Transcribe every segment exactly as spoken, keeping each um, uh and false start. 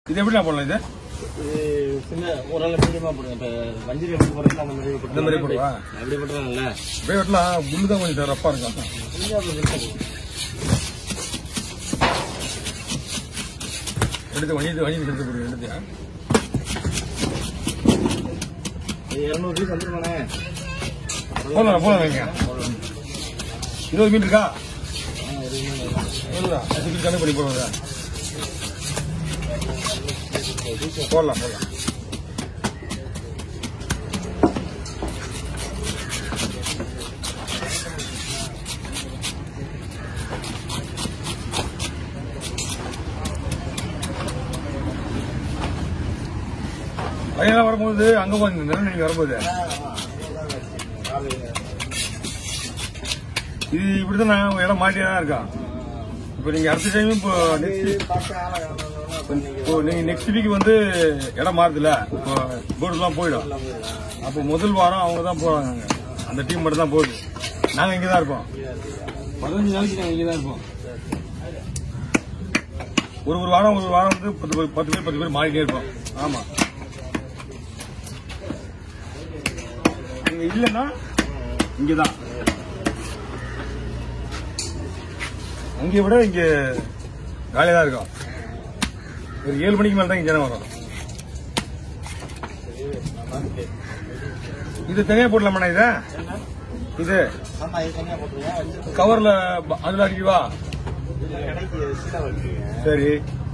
இது எப்படி நான் பண்ணலாம்? இது சின்ன ஓரளவு மீடியமா போடுங்க. இப்ப வஞ்சிரி எப்படி போடுறது அந்த மாதிரி இந்த மாதிரி போடுவா? அப்படி போட்டுறாங்கல்ல, அப்படியே வெட்டலாம். முள்ளு தான் கொஞ்சம் ரப்பா இருக்கும். எடுத்து வஞ்சி வஞ்சி எடுத்து போடுங்க. எடுத்தியா இருநூறு பீஸ் வந்துருவானே. போடலாம் போடலாம். வைங்க இருபது மீன் இருக்கா? கணக்கு பண்ணி போடுவாங்க. போடலாம் போடலாம். பையன் வரும்போது அங்க போய் நிலம் நீங்க வரும்போது இது இப்படிதான் நான் இடம் மாட்டிதான் இருக்கான். இப்ப நீங்க அடுத்த டைம் இப்போ இப்போ நீங்க நெக்ஸ்ட் வீக் வந்து இடம் மாறுதுல, இப்போ போர்டு எல்லாம் போயிடும். அப்போ முதல் வாரம் அவங்க தான் போறாங்க. அந்த டீம் மட்டும் தான் போகுது. நாங்க இங்கதான் இருப்போம். பதினஞ்சு நாளைக்கு நாங்க இங்கதான் இருப்போம். ஒரு ஒரு வாரம் ஒரு வாரம் வந்து பத்து பேர் பத்து பேர் பத்து பேர் மாறிட்டே இருப்போம். ஆமா, நீங்க இல்லன்னா இங்கதான். அங்கே விட இங்க காலியா தான் இருக்கும். ஒரு ஏழு மணிக்கு மேல தான் இங்க ஜனம் வரும். இது தனியா போடலாமா? இத இது கவர்ல அதுல அடிக்குவா? சரி,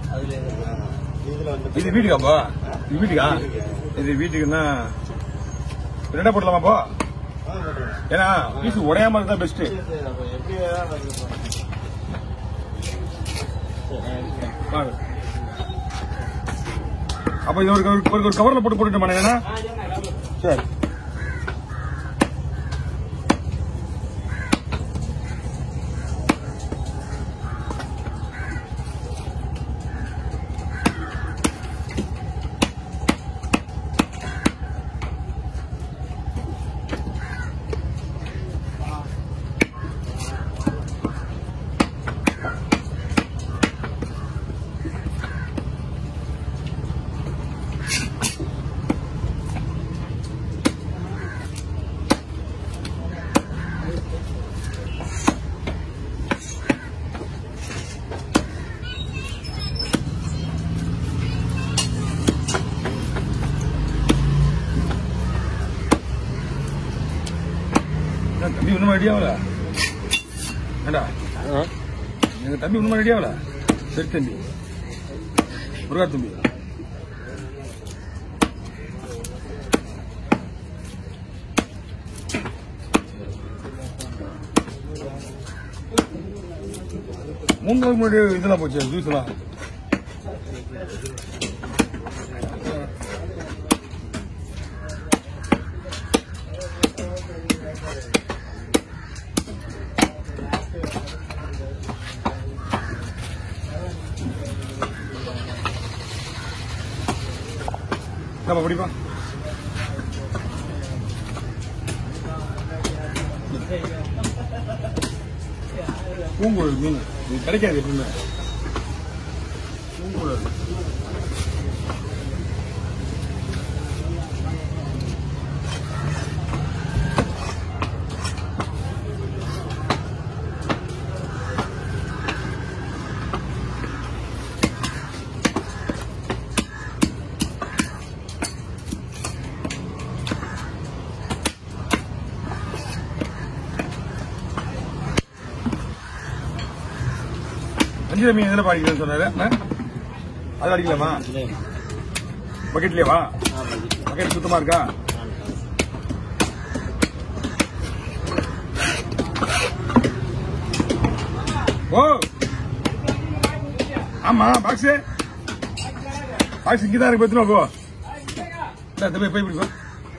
இது வீட்டுக்காப்பா? இது வீட்டுக்கா? இது வீட்டுக்குன்னா ரெண்டா போடலாமாப்பா? ஏன்னா பீஸ் உடையாம இருந்தா பெஸ்ட். அப்ப இது ஒரு ஒரு கவர்ல போட்டு போட்டுட்டோம். சரி, தம்பி ஒண்ணும் ரெடி ஆகல. ஏண்டா எங்க தம்பி ஒண்ணும் ரெடி ஆகல. சரி தம்பி, முருகா தம்பி, மூணு நாள் முன்னாடி இதெல்லாம் போச்சு ஜூஸ் எல்லாம். நம்ம படிப்பா பூங்குழல் மீன் இது கிடைக்காது எப்பவுமே. பூங்குழல் வஞ்சிர மீன் எதுல பாடிக்கிறேன்னு சொன்னாரு. அது அடிக்கலாமா? பக்கெட்லயேவா? பக்கெட் சுத்தமா இருக்கா? ஓ ஆமா, பாக்ஸ் பாக்ஸ் இங்கதான் இருக்கு. பத்துமா போ போய் போய் பிடிப்போம்.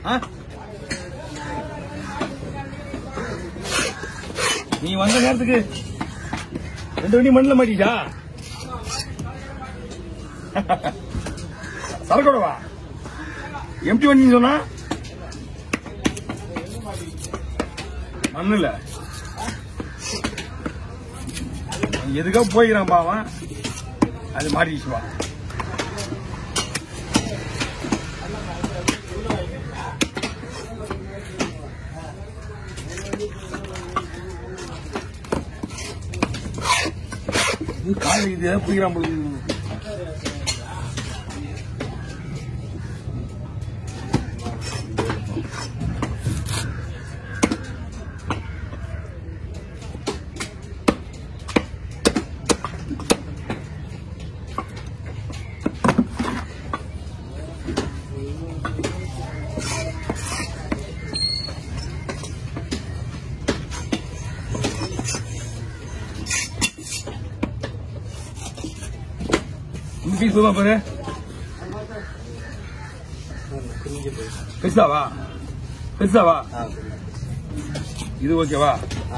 நீ வந்த நேரத்துக்கு ரெண்டு வண்டி மண்ணில் மாட்டிச்சா? சரக்கோடவா எம்டி வண்டின்னு சொன்னா மண்ணுல எதுக்காக போய்க்கிறான் பாவன். அது மாட்டிச்சுவா. இது பிடிக்கிறான் போது பீஸ் போதுமா பாரு பெருசாவா பெருசாவா இது ஓகேவா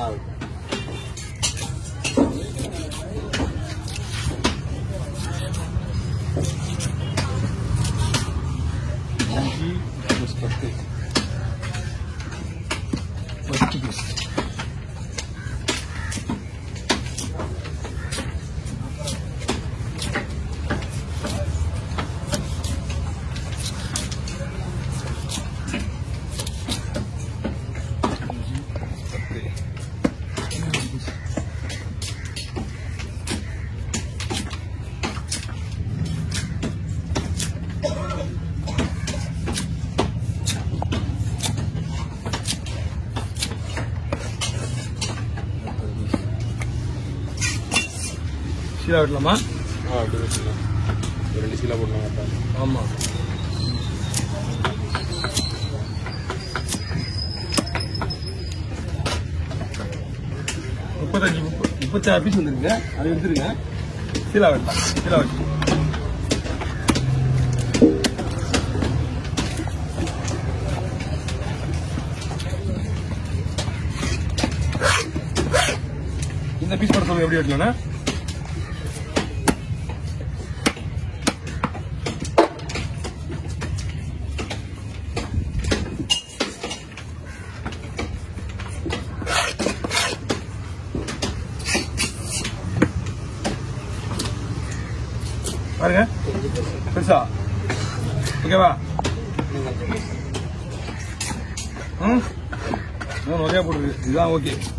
ஃபர்ஸ்ட் பீஸ் சீலா வெட்டலாமா? ஆ அப்படி வெட்டலாம். ரெண்டு சீலா போடலாம். ஆமா முப்பத்தஞ்சு முப்பத்தி ஆறு பீஸ் வந்துருங்க. அதை எடுத்துருங்க. சீலா வெட்டலாம். சீலா வெட்டலாம். இந்த பீஸ் போட சொல்லுங்க எப்படி வெட்டலாம்னா பாருங்க பெருசா ஓகேவா? ம் மூணு வகையா போட்டுருக்கு. இதுதான் ஓகே.